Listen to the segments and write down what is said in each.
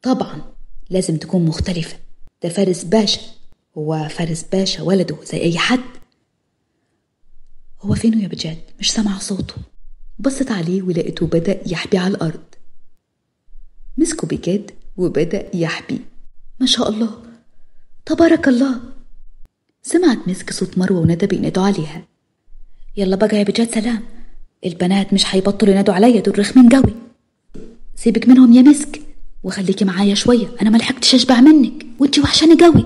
طبعا لازم تكون مختلفة، ده فارس باشا، هو فارس باشا ولده زي أي حد. هو فينه يا بجد؟ مش سمع صوته. بصت عليه ولقيته بدأ يحبي على الأرض. مسكه بجد وبدأ يحبي. ما شاء الله تبارك الله. سمعت مسك صوت مروة وندى بينادوا عليها. يلا بقى يا بجد سلام، البنات مش هيبطلوا ينادوا عليا، دول رخمين قوي. سيبك منهم يا مسك وخليكي معايا شوية، أنا ملحقتش أشبع منك وانتي وحشاني قوي.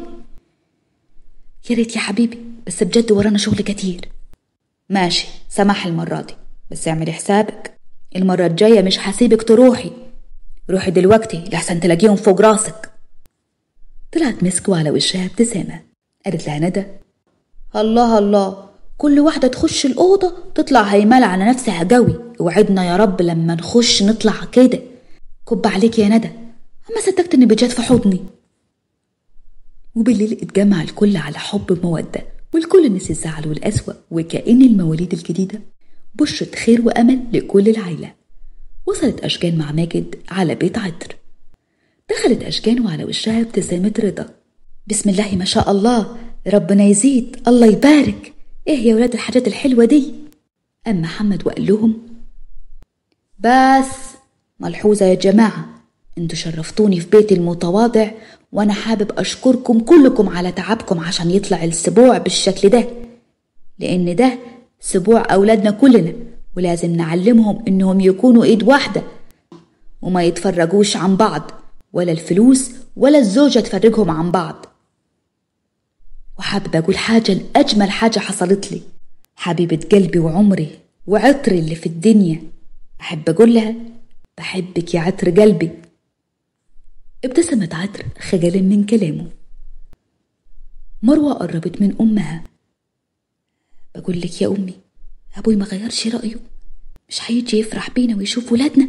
يا ريت يا حبيبي، بس بجد ورانا شغل كتير. ماشي سمح المرة دي، بس اعملي حسابك المرة الجاية مش هسيبك تروحي. روحي دلوقتي لحسن تلاقيهم فوق راسك. طلعت مسك وعلى وشها ابتسامة. قالت لها ندى الله الله، كل واحدة تخش الأوضة تطلع هيمالة على نفسها قوي، وعدنا يا رب لما نخش نطلع كده. كب عليك يا ندى، أما صدقت إني بجد في حضني. وبالليل اتجمع الكل على حب ومودة، والكل نسي الزعل والقسوة، وكأن المواليد الجديدة بشرة خير وأمل لكل العيلة. وصلت أشجان مع ماجد على بيت عطر. دخلت أشجان وعلى وشها ابتسامة رضا. بسم الله ما شاء الله، ربنا يزيد، الله يبارك. ايه يا ولاد الحاجات الحلوة دي؟ أما محمد وقال لهم بس ملحوظة يا جماعة، انتوا شرفتوني في بيتي المتواضع، وانا حابب اشكركم كلكم على تعبكم عشان يطلع السبوع بالشكل ده، لان ده سبوع اولادنا كلنا، ولازم نعلمهم انهم يكونوا ايد واحدة وما يتفرجوش عن بعض، ولا الفلوس ولا الزوجة تفرجهم عن بعض. وحابب اقول حاجة، اجمل حاجة حصلت لي، حبيبة قلبي وعمري وعطري اللي في الدنيا، احب اقول لها بحبك يا عطر قلبي. ابتسمت عطر خجلا من كلامه. مروة قربت من أمها. بقول لك يا أمي، أبوي ما غيرش رأيه، مش هيجي يفرح بينا ويشوف ولادنا؟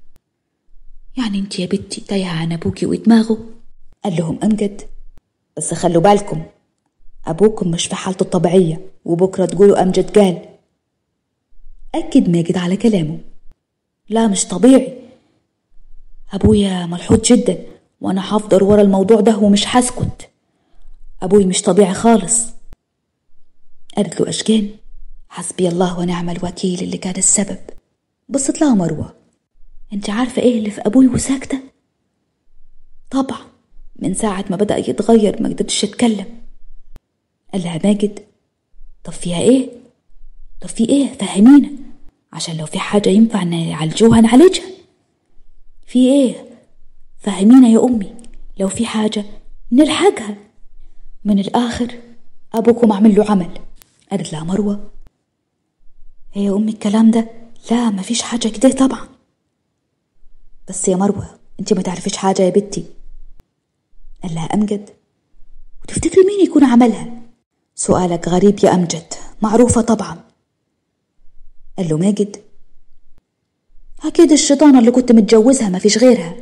يعني انت يا بنتي تايهة عن أبوكي ودماغه؟ قال لهم أمجد بس خلوا بالكم، أبوكم مش في حالته الطبيعية، وبكرة تقولوا أمجد قال. أكد ماجد على كلامه. لا مش طبيعي، أبويا ملحوظ جدا، وأنا هفضل ورا الموضوع ده ومش هسكت، أبوي مش طبيعي خالص. قالت له أشجان حسبي الله ونعم الوكيل اللي كان السبب. بصت لها مروة، انت عارفة ايه اللي في أبوي وساكتة؟ طبعا من ساعة ما بدأ يتغير ما قدرتش اتكلم. قال لها ماجد طب فيها ايه؟ طب في ايه؟ فهمينا عشان لو في حاجة ينفع نعالجوها نعالجها. في ايه؟ فهمينا يا أمي، لو في حاجة نلحقها. من الآخر أبوكم عمل له عمل. قالت لها مروة ايه يا أمي الكلام ده؟ لا ما فيش حاجة كده طبعا. بس يا مروة انت ما تعرفيش حاجة يا بنتي. قال لها أمجد وتفتكري مين يكون عملها؟ سؤالك غريب يا أمجد، معروفة طبعا. قال له ماجد أكيد الشيطانة اللي كنت متجوزها ما فيش غيرها.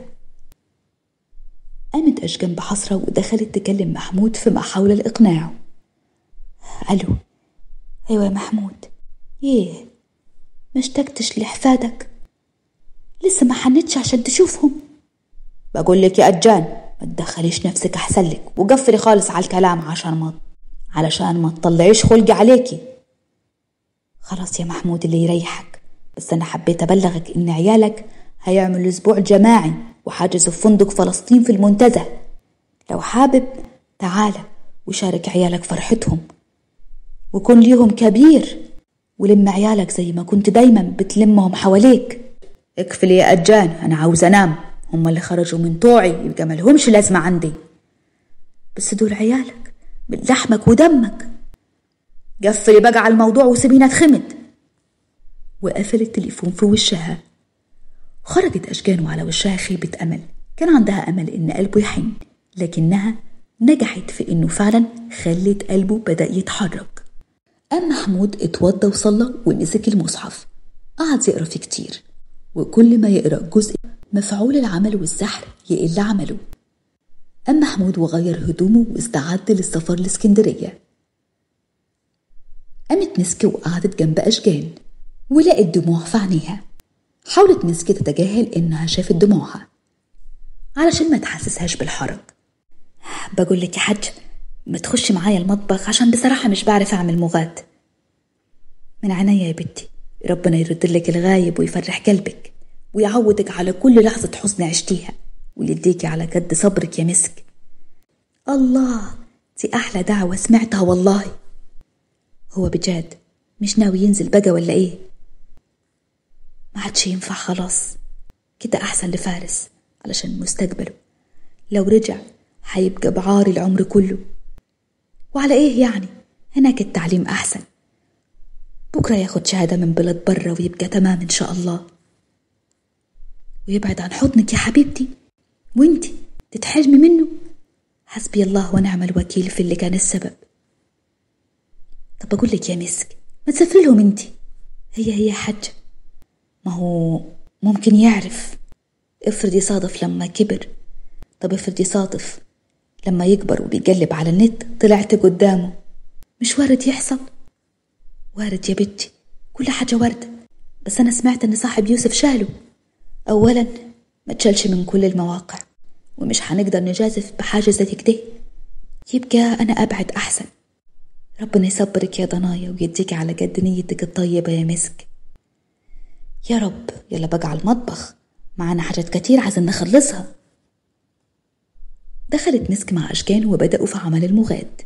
قامت أشجان بحسرة ودخلت تكلم محمود في محاولة الإقناع. ألو أيوة يا محمود، ايه ما اشتقتش لحفادك؟ لسه ما حنتش عشان تشوفهم؟ بقول لك يا أجان ما تدخليش نفسك أحسن لك، وقفلي خالص على الكلام علشان ما تطلعيش خلقي عليكي. خلاص يا محمود اللي يريحك، بس أنا حبيت أبلغك إن عيالك هيعملوا أسبوع جماعي وحاجزوا في فندق فلسطين في المنتزه، لو حابب تعال وشارك عيالك فرحتهم وكن ليهم كبير، ولم عيالك زي ما كنت دايما بتلمهم حواليك. اكفلي يا أجان أنا عاوز أنام، هم اللي خرجوا من طوعي يبقى ملهمش لازمة عندي، بس دول عيالك من لحمك ودمك. قفلي بقى على الموضوع وسيبينا اتخمد. وقفل التليفون في وشها. خرجت أشجان وعلى وشها خيبة أمل، كان عندها أمل إن قلبه يحن، لكنها نجحت في إنه فعلا خلت قلبه بدأ يتحرك. أما محمود اتوضى وصلى ومسك المصحف، قعد يقرأ فيه كتير، وكل ما يقرأ جزء مفعول العمل والسحر يقل عمله. أما محمود وغير هدومه واستعد للسفر لإسكندرية. قامت مسكة وقعدت جنب أشجان ولقت دموع في عينيها. حاولت مسكة تتجاهل إنها شافت دموعها. علشان ما تحسسهاش بالحرج. بقول لك يا حاج، ما تخشي معايا المطبخ عشان بصراحة مش بعرف أعمل مغاد. من عينيا يا بنتي، ربنا يرد لك الغايب ويفرح قلبك ويعودك على كل لحظة حزن عشتيها ويديكي على قد صبرك يا مسك. الله، دي أحلى دعوة سمعتها والله. هو بجد مش ناوي ينزل بقى ولا إيه؟ ما عادش ينفع خلاص، كده أحسن لفارس علشان مستقبله. لو رجع هيبقى بعار العمر كله. وعلى إيه يعني؟ هناك التعليم أحسن، بكرة ياخد شهادة من بلد برا ويبقى تمام إن شاء الله، ويبعد عن حضنك يا حبيبتي وانتي تتحرمي منه. حسبي الله ونعم الوكيل في اللي كان السبب. طب أقول لك يا مسك، ما تسافري لهم انتي. هي حج، ما هو ممكن يعرف. افرض يصادف لما كبر. طب افرض يصادف لما يكبر وبيقلب على النت طلعت قدامه. مش وارد يحصل؟ وارد يا بنتي، كل حاجة وارد. بس أنا سمعت إن صاحب يوسف شاله. أولا ما تشالش من كل المواقع، ومش هنقدر نجازف بحاجة زي كده. يبقى أنا أبعد أحسن. ربنا يصبرك يا ضنايا ويديك على قد نيتك الطيبة يا مسك. يا رب. يلا بقى على المطبخ، معنا حاجات كتير عايزين نخلصها. دخلت مسك مع أشجان وبدأوا في عمل المغاد.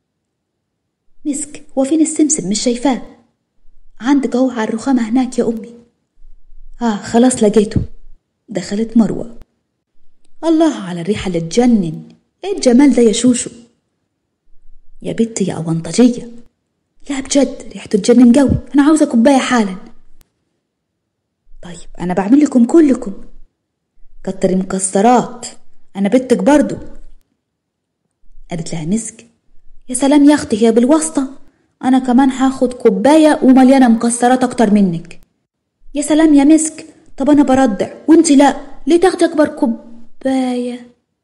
مسك، هو فين السمسم؟ مش شايفاه. عندك اهو على الرخامة هناك يا أمي. خلاص لقيته. دخلت مروة. الله على الريحة اللي تجنن. ايه الجمال ده يا شوشو؟ يا بنتي يا أونطجية، لا بجد ريحته تجنن قوي. أنا عاوزة كوباية حالا. طيب أنا بعمل لكم كلكم. كتري مكسرات، أنا بنتك برضو. قالت لها مسك، يا سلام يا أختي، هي بالواسطة. أنا كمان هاخد كوباية ومليانة مكسرات أكتر منك. يا سلام يا مسك، طب أنا برضع وانتي لا، ليه تاخدي أكبر كوباية؟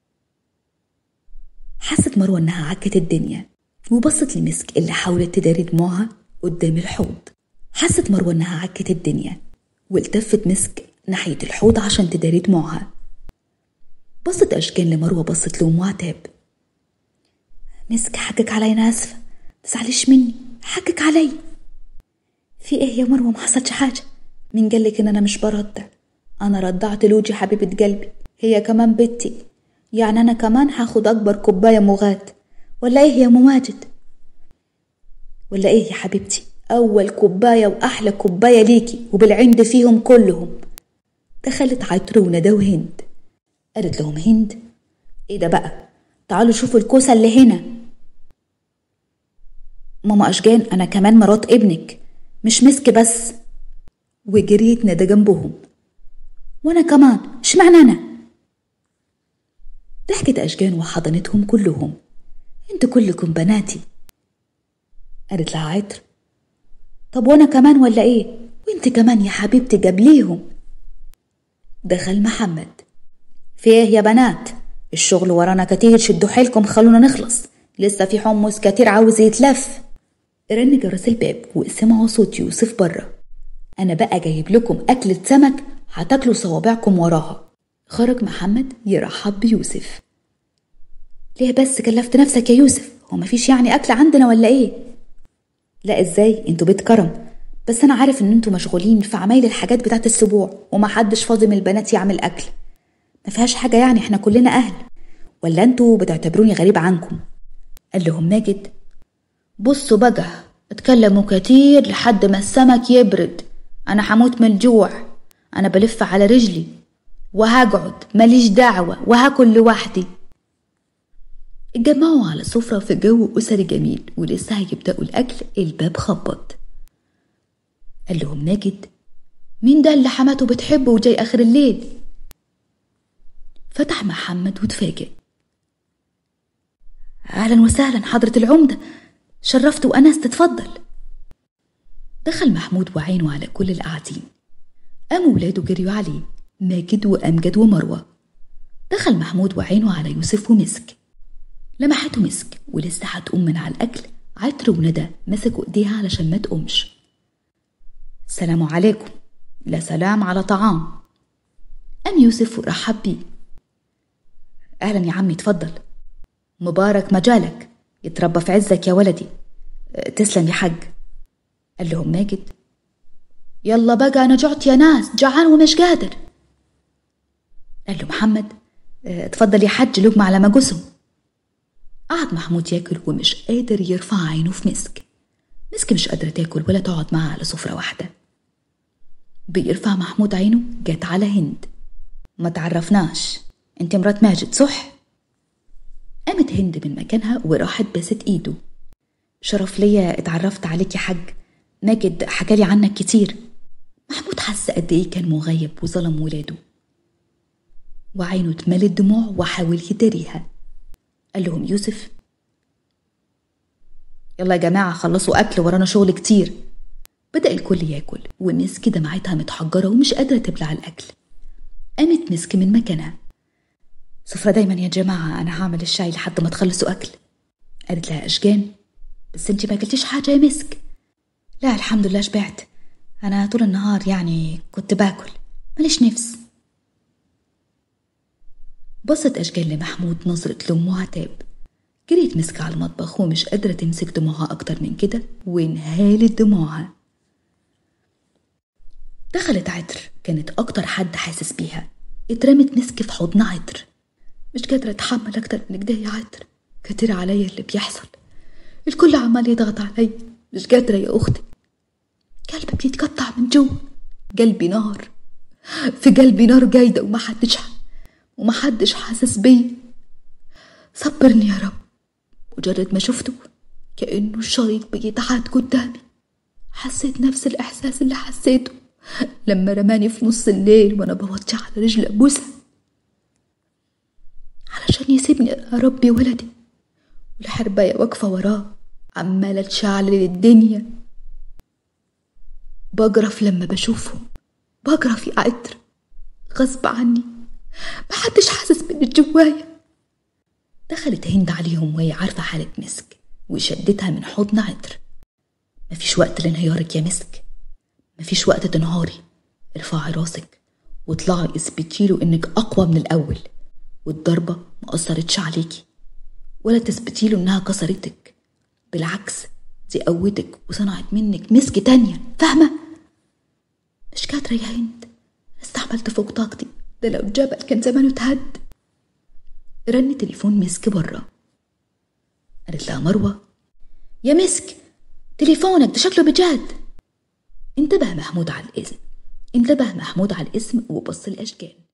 حست مروة إنها عكت الدنيا وبصت لمسك اللي حاولت تداري دموعها قدام الحوض. حست مروة إنها عكت الدنيا والتفت مسك ناحية الحوض عشان تداري دموعها. بصت أشجان لمروة، بصت لهم وعتاب. مسك حقك علي، أنا آسفة، تزعليش مني، حقك علي. في إيه يا مروة؟ ما حصلش حاجة. مين قالك إن أنا مش برضع؟ أنا رضعت لوجي حبيبة قلبي، هي كمان بنتي، يعني أنا كمان هاخد أكبر كوباية مغاد ولا إيه يا مواجد؟ ولا إيه يا حبيبتي؟ أول كوباية وأحلى كوباية ليكي وبالعند فيهم كلهم. دخلت عطر وندى وهند. قالت لهم هند، إيه ده بقى؟ تعالوا شوفوا الكوسة اللي هنا. ماما أشجان، أنا كمان مرات ابنك، مش مسك بس. وجريت ندى جنبهم. وأنا كمان، اشمعنى أنا؟ ضحكت أشجان وحضنتهم كلهم. انتوا كلكم بناتي. قالت لها عطر، طب وأنا كمان ولا إيه؟ وانت كمان يا حبيبتي قبليهم. دخل محمد. في إيه يا بنات؟ الشغل ورانا كتير، شدوا حيلكم خلونا نخلص، لسه في حمص كتير عاوز يتلف. رن جرس الباب وسمعوا صوت يوسف برا. أنا بقى جايب لكم أكلة سمك هتاكلوا صوابعكم وراها. خرج محمد يرحب بيوسف. ليه بس كلفت نفسك يا يوسف؟ هو مفيش يعني أكل عندنا ولا إيه؟ لا إزاي، انتوا بيت كرم، بس أنا عارف إن انتوا مشغولين في عمايل الحاجات بتاعت السبوع ومحدش فاضي من البنات يعمل أكل. ما فيهاش حاجة يعني، احنا كلنا أهل، ولا انتوا بتعتبروني غريب عنكم؟ قال لهم ماجد، بصوا بقى، اتكلموا كتير لحد ما السمك يبرد. أنا هموت من الجوع، أنا بلف على رجلي وهقعد ماليش دعوة وهاكل لوحدي. اتجمعوا على سفرة في جو أسري جميل ولسه هيبدأوا الأكل. الباب خبط. قال لهم ماجد، مين ده اللي حماته بتحبه وجاي آخر الليل؟ فتح محمد وتفاجئ. أهلا وسهلا حضرة العمدة، شرفت وأنست، تفضل. دخل محمود وعينه على كل القاعدين. قاموا ولاده جريوا عليه، ماجد وأمجد ومروة. دخل محمود وعينه على يوسف ومسك. لمحته مسك ولسه هتقوم من على الأكل. عطر وندى مسكوا ايديها علشان ما تقومش. السلام عليكم. لا سلام على طعام. قام يوسف ورحب بيه. أهلا يا عمي، اتفضل. مبارك مجالك، يتربى في عزك يا ولدي. تسلم يا حاج. قال لهم ماجد. يلا بقى أنا جعت يا ناس، جعان ومش قادر. قال له محمد اتفضل يا حاج لقمة على ما جسم. قعد محمود ياكل ومش قادر يرفع عينه في مسك. مسك مش قادرة تاكل ولا تقعد معاه على سفرة واحدة. بيرفع محمود عينه جت على هند. ما تعرفناش، انت مرات ماجد صح؟ قامت هند من مكانها وراحت باست ايده. شرف ليا اتعرفت عليك يا حاج، ماجد حكالي عنك كتير. محمود حس قد ايه كان مغيب وظلم ولاده، وعينه اتملت دموع وحاول يداريها. قال لهم يوسف يلا يا جماعة خلصوا أكل، ورانا شغل كتير. بدأ الكل ياكل ومسك دمعتها متحجرة ومش قادرة تبلع الأكل. قامت مسك من مكانها. سفرة دايما يا جماعة، أنا هعمل الشاي لحد ما تخلصوا أكل. قالت لها أشجان بس انتي ما قلتيش حاجة يا مسك. لا الحمد لله شبعت، أنا طول النهار يعني كنت باكل، ماليش نفس. بصت أشجان لمحمود نظرة لوم وعتاب. جريت مسك على المطبخ ومش قادرة تمسك دموعها أكتر من كده وانهالت دموعها. دخلت عطر، كانت أكتر حد حاسس بيها. اترمت مسك في حضن عطر. مش قادرة أتحمل أكتر من كده يا عطر، كتير عليا اللي بيحصل، الكل عمال يضغط عليا، مش قادرة يا أختي، قلبي بيتقطع من جوه، قلبي نار، في قلبي نار جايدة ومحدش حاسس بيا. صبرني يا رب. مجرد ما شفته كأنه الشريط بيتعاد قدامي. حسيت نفس الإحساس اللي حسيته لما رماني في نص الليل وأنا بوطي على رجل أبوسها علشان يسيبني أربي ولدي، والحرباية واقفة وراه عمالة تشعل الدنيا. بجرف لما بشوفهم، بجرف يا عطر غصب عني، محدش حاسس بإني جوايا. دخلت هند عليهم وهي عارفة حالة مسك وشدتها من حضن عطر. مفيش وقت لانهيارك يا مسك، مفيش وقت تنهاري، ارفعي راسك واطلعي اثبتيله انك اقوى من الاول، والضربة ما اثرتش عليكي ولا تثبتيله انها كسرتك، بالعكس دي قوتك وصنعت منك مسك تانية، فاهمة؟ مش قادرة يا هند، استحملت فوق طاقتي، ده لو الجبل كان زمانه اتهد. رن تليفون مسك برا. قالت لها مروة يا مسك تليفونك ده شكله بجد. انتبه محمود على الاسم وبص لأشجان.